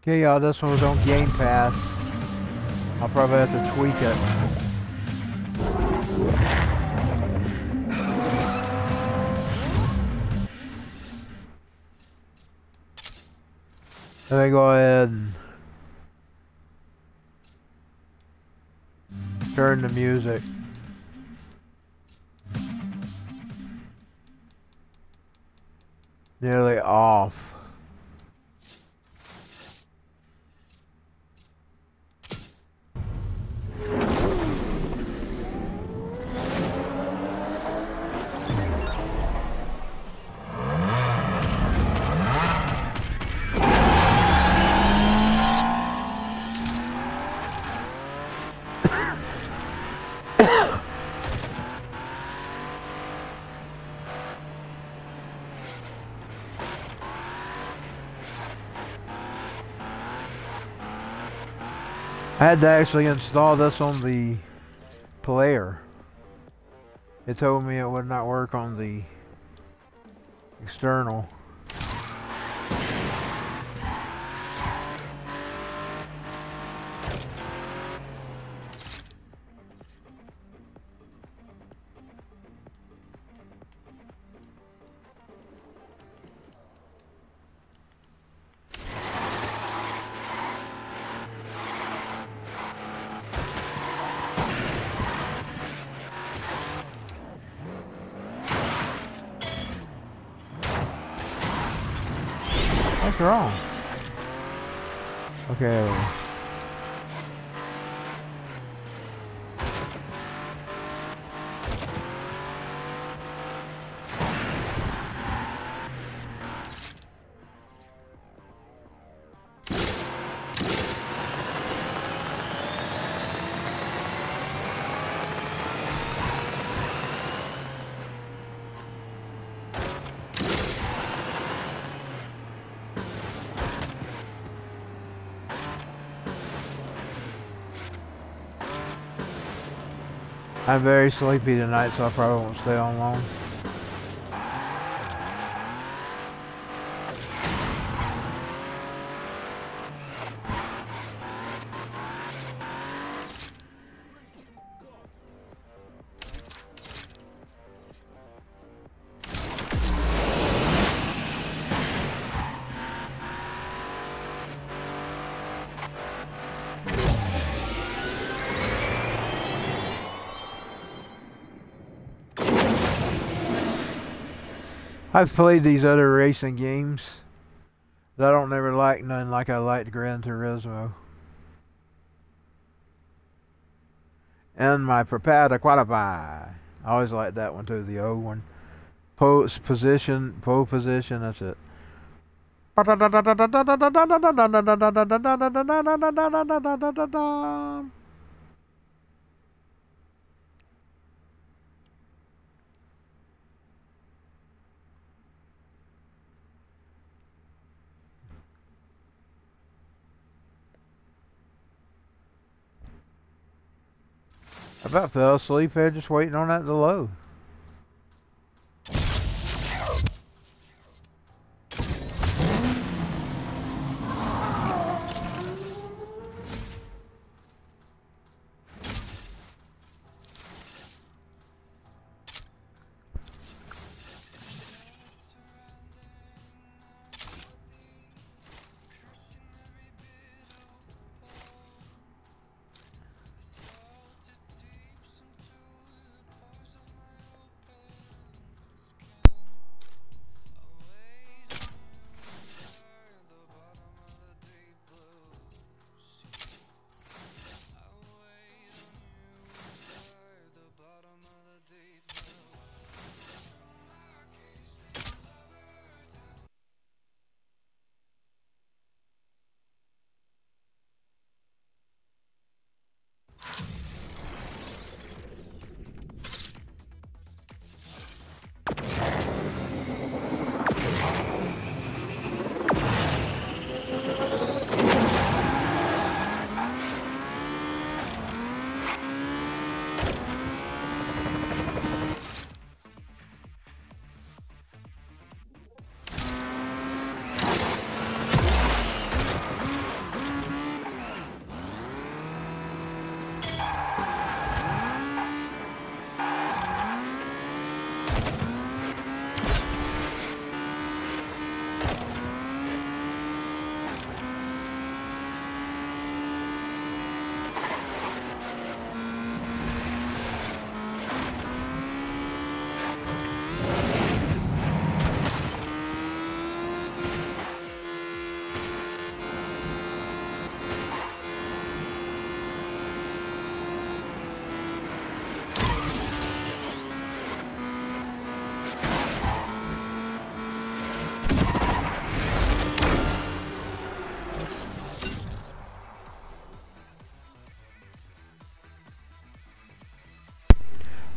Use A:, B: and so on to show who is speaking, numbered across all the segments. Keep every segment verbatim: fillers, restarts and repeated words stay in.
A: Okay, y'all, this one was on Game Pass. I'll probably have to tweak it. Let me go ahead and turn the music. Nearly off. I had to actually install this on the player. It told me it would not work on the external. What's wrong? Okay. I'm very sleepy tonight, so I probably won't stay on long. I've played these other racing games, but I don't never like none like I liked Gran Turismo. And my Prepada Qualify. I always liked that one too, the old one. Post position, pole position, that's it. I about fell asleep there just waiting on that to load.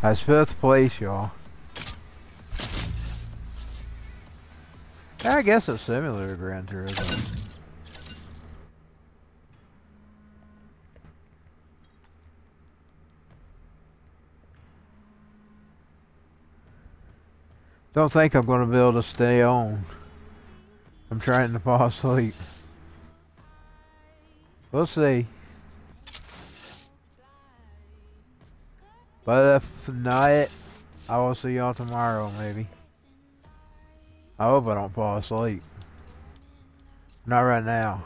A: That's fifth place, y'all. I guess it's similar to Gran Turismo. Don't think I'm going to be able to stay on. I'm trying to fall asleep. We'll see. But if not, I will see y'all tomorrow, maybe. I hope I don't fall asleep. Not right now.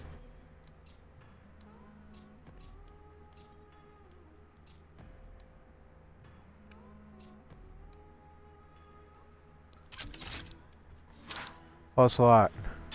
A: What's locked?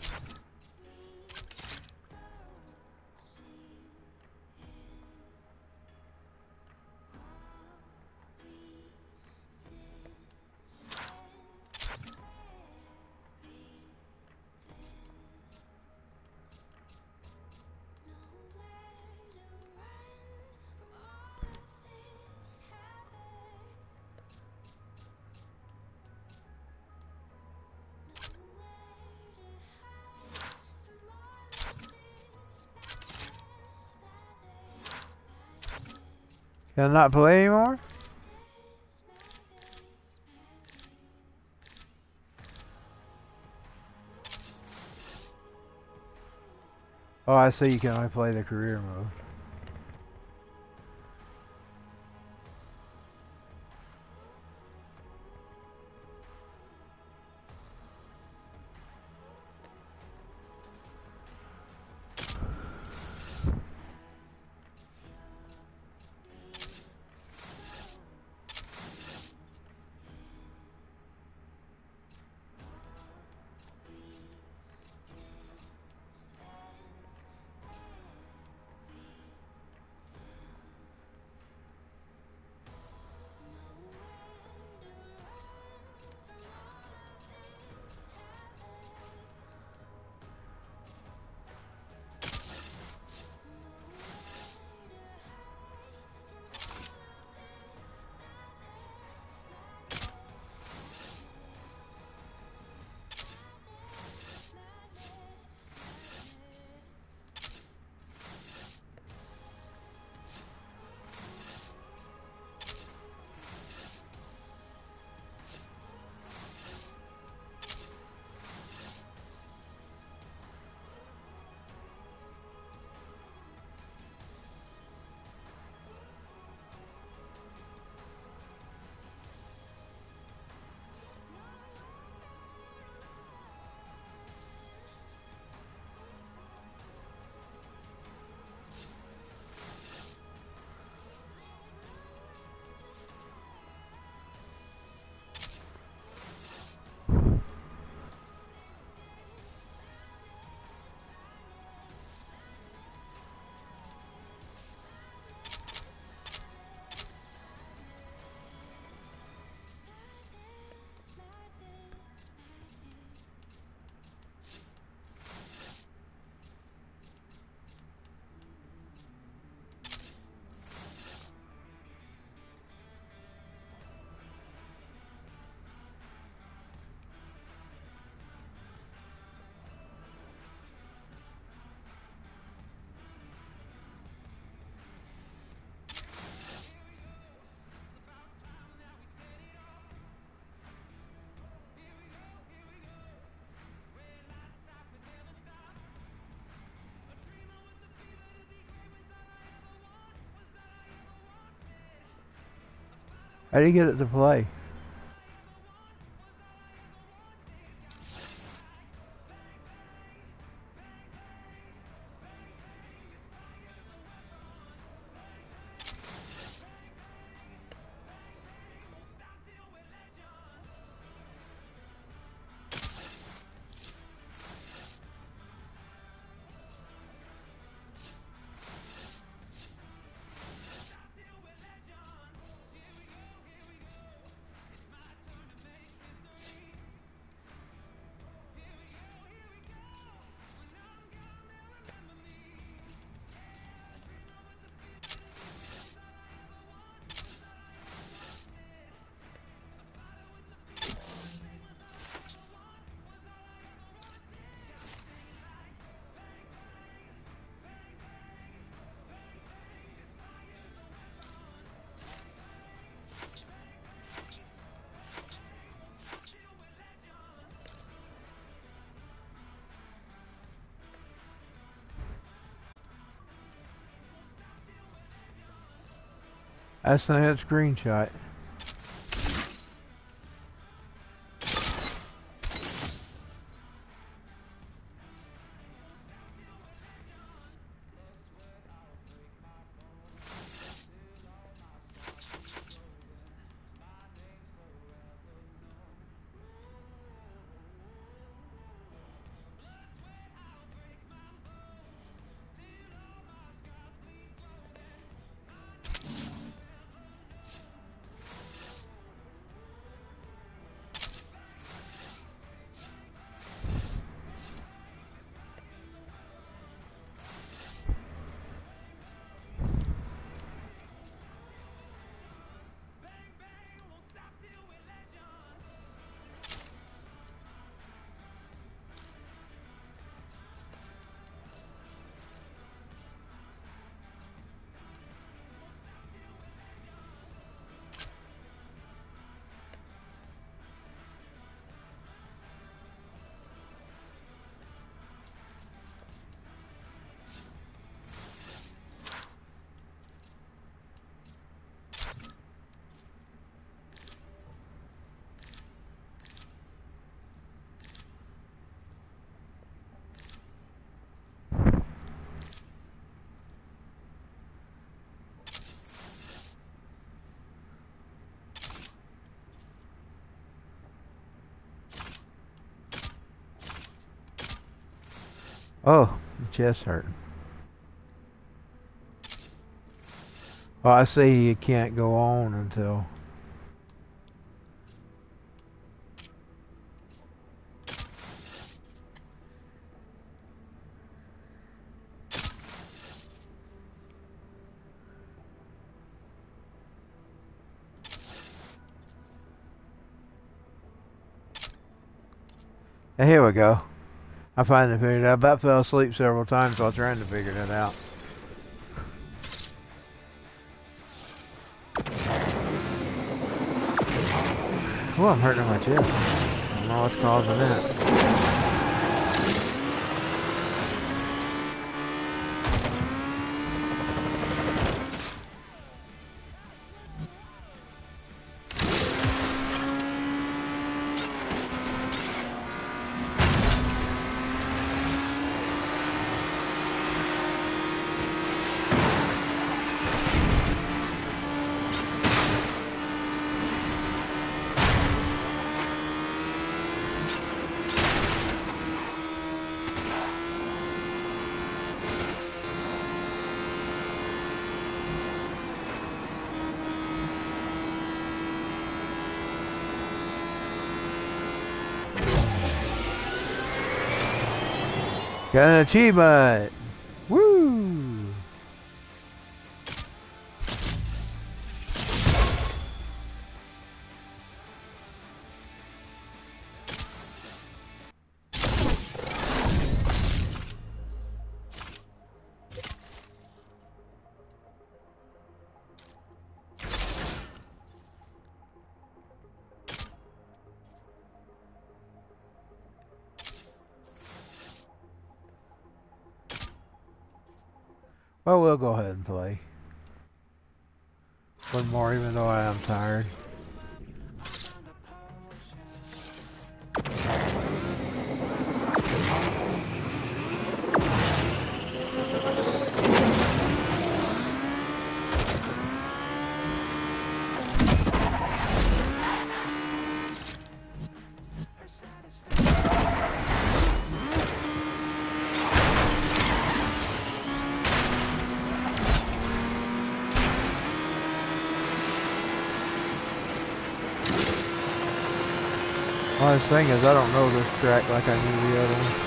A: Can I not play anymore? Oh, I see. You can only play the career mode. How do you get it to play? That's not a screenshot. Oh, my chest hurting. Well, I see you can't go on until... And here we go. I finally figured it out. I about fell asleep several times while trying to figure that out. Oh, I'm hurting my chest. I don't know what's causing that. Got an achievement! Woo! Well, we'll go ahead and play. One more, even though I am tired. Well, the thing is, I don't know this track like I knew the other one.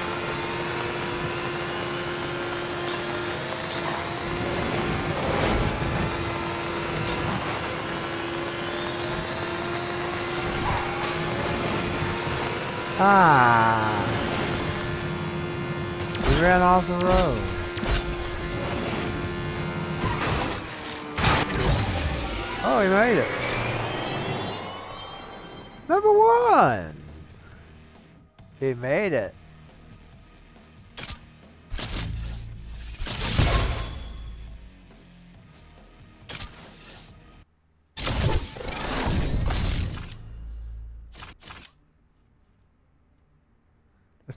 A: Ah! He ran off the road. Oh, he made it. Number one! He made it.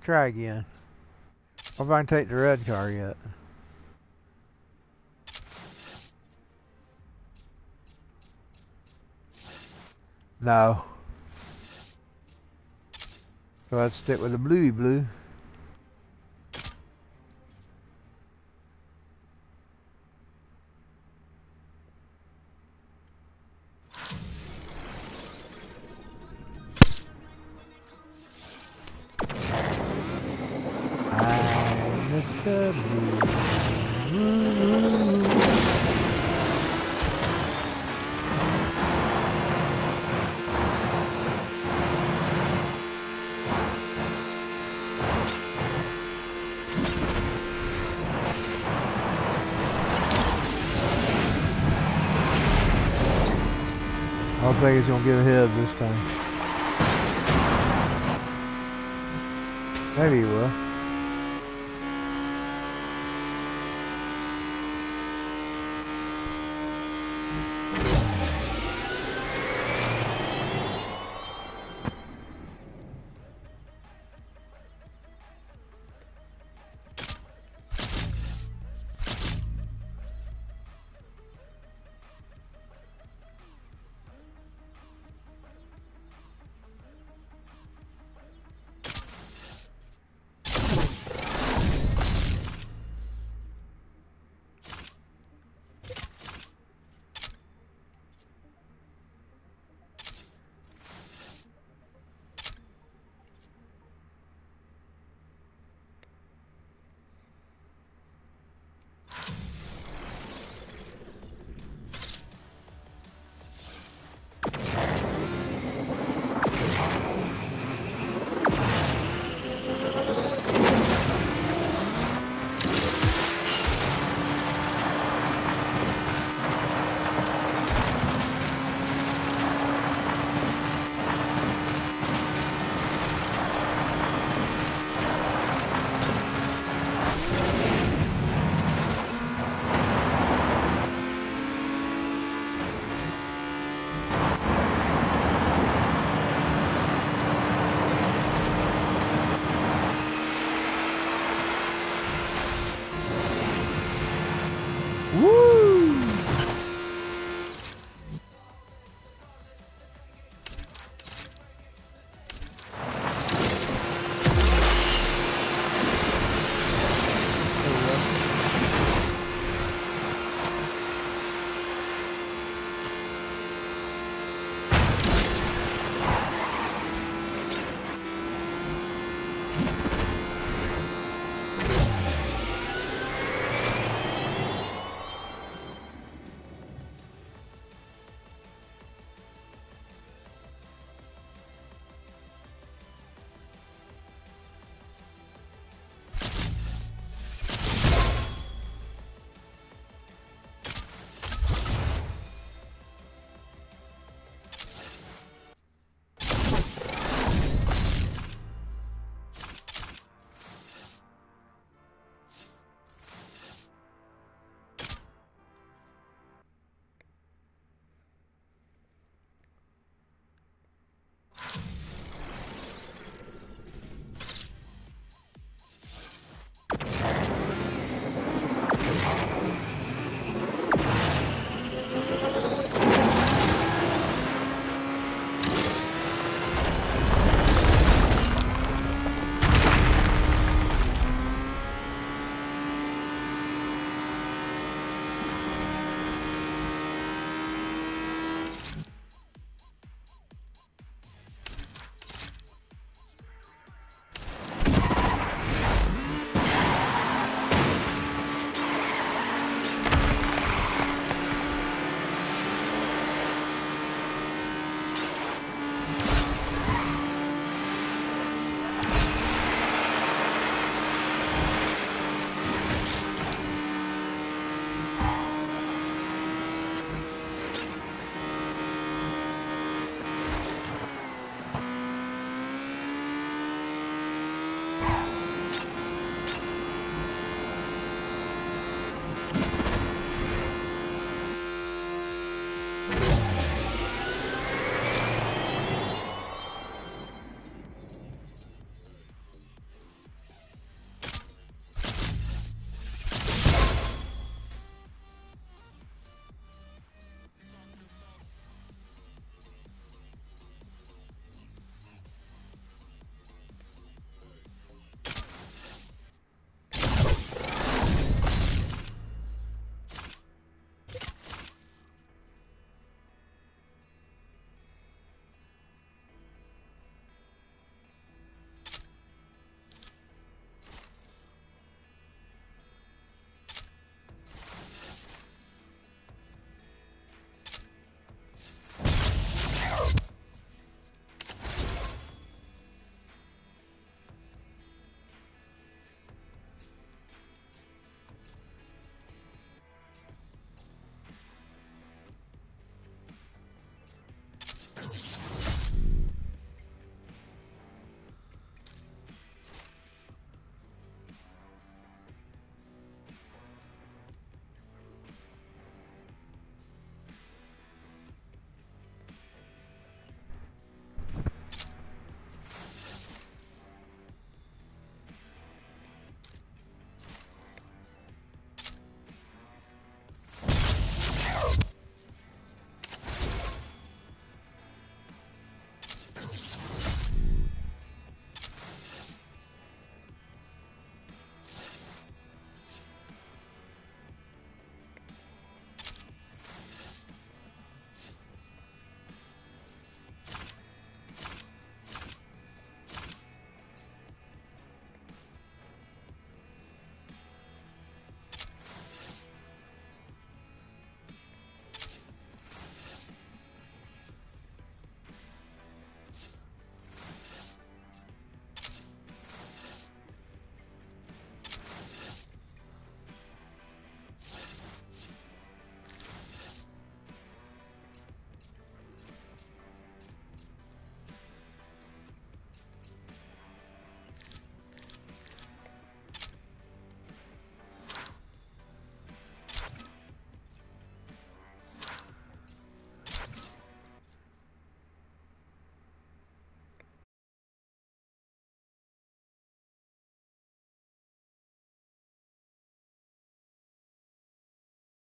A: try again. Or if I can take the red car yet. No. So let's stick with the bluey blue. I'm Mister Blue. I don't think he's gonna get ahead this time. Maybe he will.